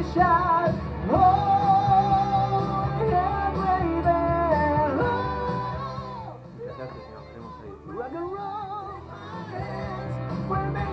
shot. Oh, yeah, baby. Oh. Muchas gracias, señor. Queremos salir. Rock and roll. My hands were made